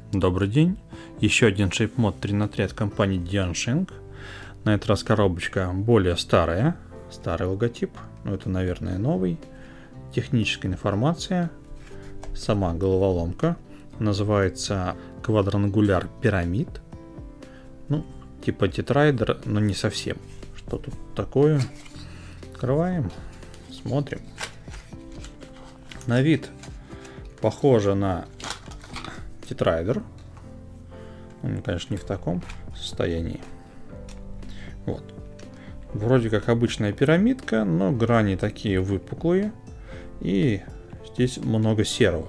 Добрый день, еще один ShapeMod 3×3 от компании Diansheng. На этот раз коробочка более старая, старый логотип, но это, наверное, новый. Техническая информация, сама головоломка, называется Quadrangular Pyramid. Ну, типа тетрайдер, но не совсем. Что тут такое? Открываем, смотрим. На вид похоже на тетрайдер. Он, конечно, не в таком состоянии. Вот. Вроде как обычная пирамидка, но грани такие выпуклые. И здесь много серого.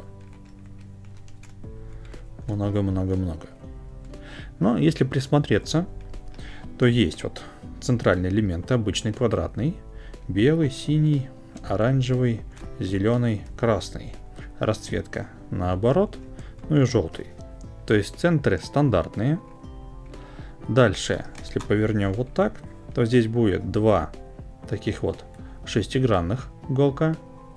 Много-много-много. Но если присмотреться, то есть вот центральный элемент обычный квадратный. Белый, синий, оранжевый, зеленый, красный. Расцветка наоборот. Ну и желтый. То есть центры стандартные. Дальше, если повернем вот так, то здесь будет два таких вот шестигранных уголка.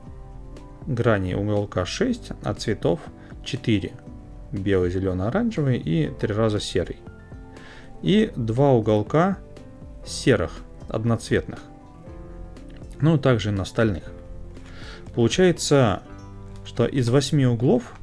Грани уголка 6, а цветов 4. Белый, зеленый, оранжевый и 3 раза серый. И два уголка серых, одноцветных. Ну, также и на остальных. Получается, что из 8 углов,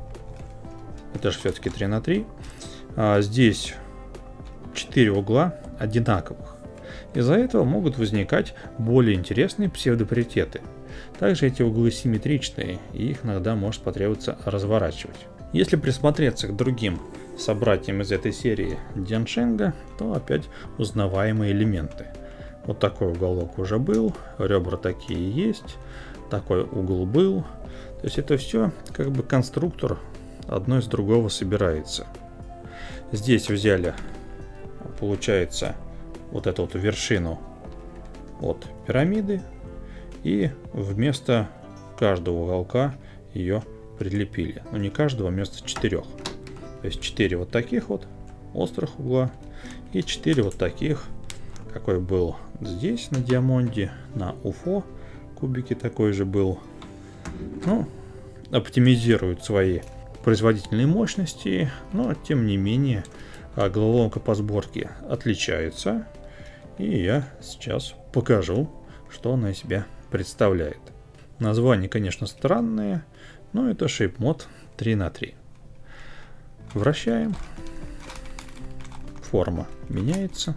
это же все-таки 3×3, здесь 4 угла одинаковых. Из-за этого могут возникать более интересные псевдопаритеты. Также эти углы симметричные, и их иногда может потребоваться разворачивать. Если присмотреться к другим собратьям из этой серии Diansheng, то опять узнаваемые элементы. Вот такой уголок уже был, ребра такие есть, такой угол был. То есть это все как бы конструктор одно из другого собирается. Здесь взяли, получается, вот эту вот вершину от пирамиды и вместо каждого уголка ее прилепили. Но не каждого, вместо 4. То есть 4 вот таких вот острых угла и 4 вот таких, какой был здесь на Диамонде, на Уфо кубике такой же был. Ну, оптимизируют свои производительные мощности, но тем не менее головоломка по сборке отличается. И я сейчас покажу, что она из себя представляет. Название, конечно, странное, но это ShapeMod 3×3. Вращаем. Форма меняется.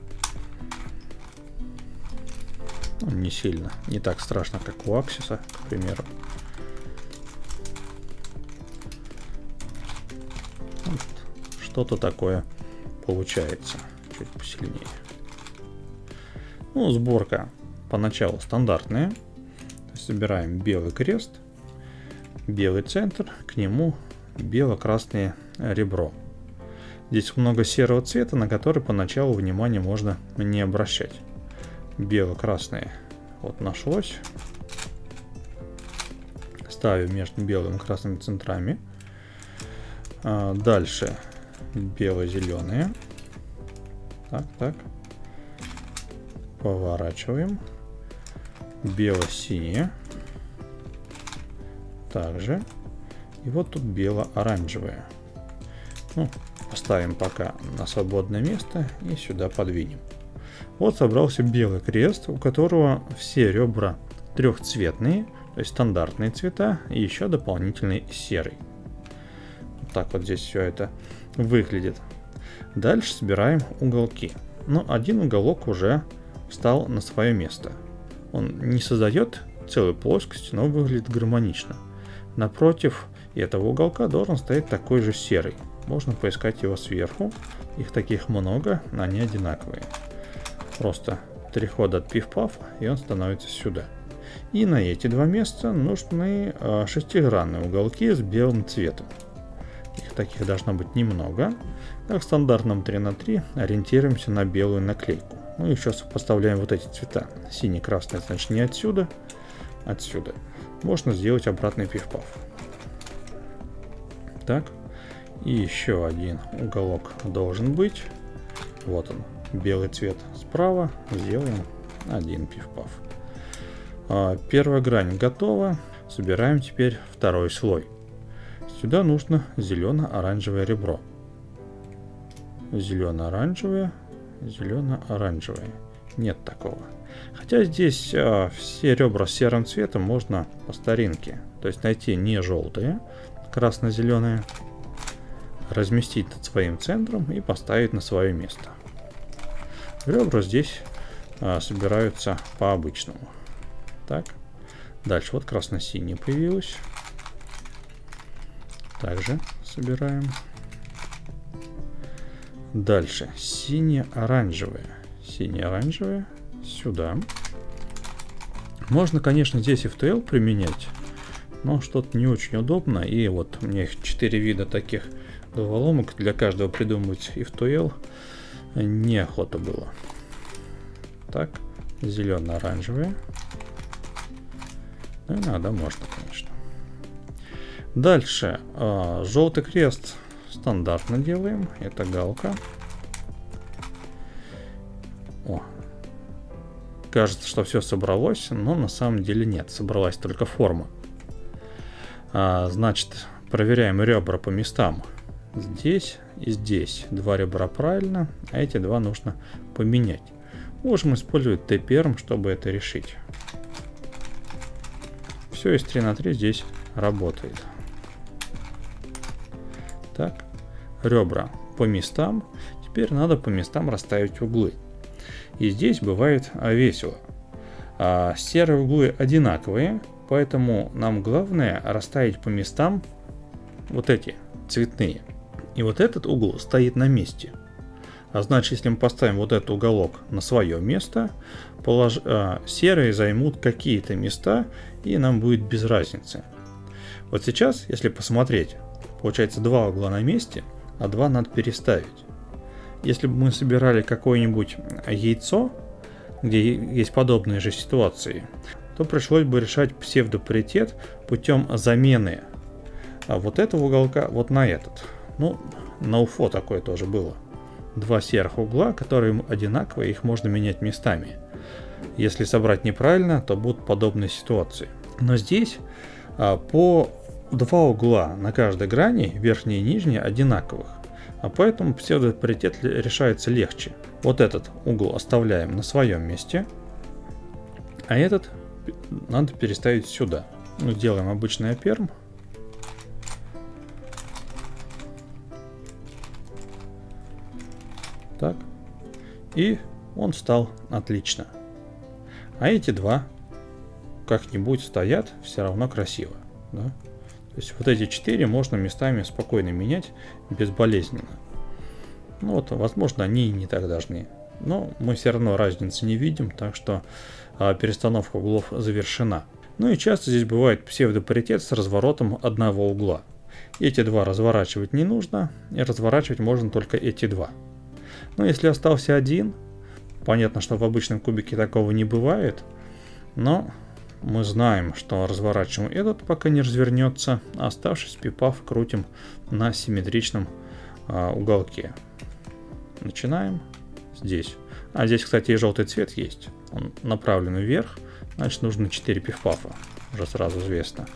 Ну, не сильно, не так страшно, как у Аксиса, к примеру. Вот, что-то такое получается, чуть посильнее. Ну, сборка поначалу стандартная. Собираем белый крест, белый центр, к нему бело-красное ребро. Здесь много серого цвета, на который поначалу внимания можно не обращать. Бело-красное вот нашлось. Ставим между белым и красными центрами. Дальше бело-зеленые. Так. Поворачиваем. Бело-синее. Также. И вот тут бело-оранжевое. Ну, поставим пока на свободное место и сюда подвинем. Вот собрался белый крест, у которого все ребра трехцветные, то есть стандартные цвета, и еще дополнительный серый. Вот так вот здесь все это выглядит. Дальше собираем уголки. Но один уголок уже встал на свое место. Он не создает целую плоскость, но выглядит гармонично. Напротив этого уголка должен стоять такой же серый. Можно поискать его сверху. Их таких много, они одинаковые. Просто 3 хода от пиф-паф, и он становится сюда. И на эти два места нужны шестигранные уголки с белым цветом. Их таких должно быть немного. Как в стандартном 3×3 ориентируемся на белую наклейку. Ну, еще сопоставляем вот эти цвета. Синий, красный, значит не отсюда, отсюда. Можно сделать обратный пиф-паф. Так. И еще один уголок должен быть. Вот он. Белый цвет справа. Сделаем один пиф-паф. Первая грань готова. Собираем теперь второй слой. Сюда нужно зелено-оранжевое ребро. Зелено-оранжевое, зелено-оранжевое. Нет такого. Хотя здесь все ребра с серым цветом можно по старинке. То есть найти не желтые, красно-зеленые, разместить над своим центром и поставить на свое место. Ребра здесь собираются по-обычному. Так. Дальше вот красно-синий появилось. Также собираем. Дальше сине-оранжевое. Сине-оранжевое сюда. Можно, конечно, здесь FTL применять, но что-то не очень удобно. И вот у меня 4 вида таких головоломок. Для каждого придумывать FTL неохота было. Так, зелено-оранжевое. Ну, иногда можно, конечно. Дальше желтый крест стандартно делаем. Это галка. О. Кажется, что все собралось, но на самом деле нет. Собралась только форма. Значит, проверяем ребра по местам. Здесь и здесь 2 ребра правильно, а эти 2 нужно поменять. Можем использовать T-перм, чтобы это решить. Все из 3 на 3 здесь работает. Так, ребра по местам. Теперь надо по местам расставить углы. И здесь бывает весело. Серые углы одинаковые, поэтому нам главное расставить по местам вот эти цветные. И вот этот угол стоит на месте. А значит, если мы поставим вот этот уголок на свое место, серые займут какие-то места, и нам будет без разницы. Вот сейчас, если посмотреть, получается 2 угла на месте, а 2 надо переставить. Если бы мы собирали какое-нибудь яйцо, где есть подобные же ситуации, то пришлось бы решать псевдопаритет путем замены вот этого уголка вот на этот. Ну, на UFO такое тоже было. 2 серых угла, которые одинаковые, их можно менять местами. Если собрать неправильно, то будут подобные ситуации. Но здесь по 2 угла на каждой грани, верхние и нижние, одинаковых. А поэтому псевдопаритет решается легче. Вот этот угол оставляем на своем месте, а этот надо переставить сюда. Ну, делаем обычный оперм. Так. И он стал отлично. А эти 2 как-нибудь стоят все равно красиво. Да? То есть вот эти 4 можно местами спокойно менять безболезненно. Ну вот, возможно, они и не так должны. Но мы все равно разницы не видим, так что перестановка углов завершена. Ну и часто здесь бывает псевдопаритет с разворотом одного угла. Эти 2 разворачивать не нужно, и разворачивать можно только эти 2. Но если остался один, понятно, что в обычном кубике такого не бывает, но мы знаем, что разворачиваем этот, пока не развернется, а оставшись пипав крутим на симметричном уголке. Начинаем здесь. А здесь, кстати, и желтый цвет есть. Он направлен вверх, значит нужно 4 пиф-пафа. Уже сразу известно.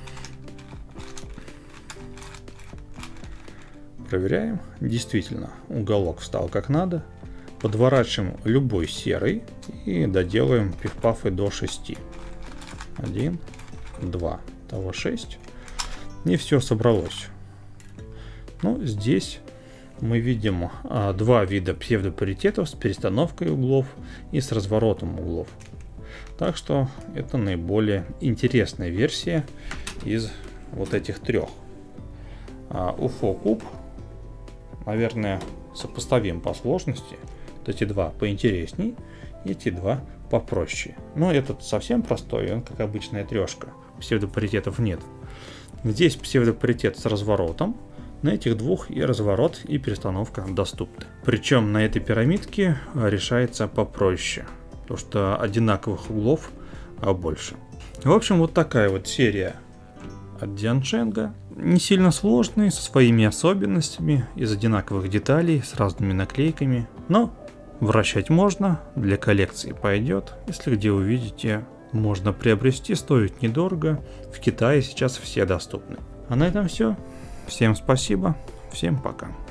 Проверяем. Действительно, уголок встал как надо. Подворачиваем любой серый и доделаем пиф-пафы до 6. 1, 2, того 6. И все собралось. Ну, здесь мы видим 2 вида псевдопаритетов с перестановкой углов и с разворотом углов. Так что это наиболее интересная версия из вот этих 3. UFO куб, наверное, сопоставим по сложности. Вот эти 2 поинтересней, эти 2 попроще. Но этот совсем простой, он как обычная 3. Псевдопаритетов нет. Здесь псевдопаритет с разворотом. На этих 2 и разворот, и перестановка доступны. Причем на этой пирамидке решается попроще, потому что одинаковых углов больше. В общем, вот такая вот серия от Дианшенга. Не сильно сложный, со своими особенностями, из одинаковых деталей, с разными наклейками. Но вращать можно, для коллекции пойдет. Если где увидите, можно приобрести, стоит недорого. В Китае сейчас все доступны. А на этом все. Всем спасибо, всем пока.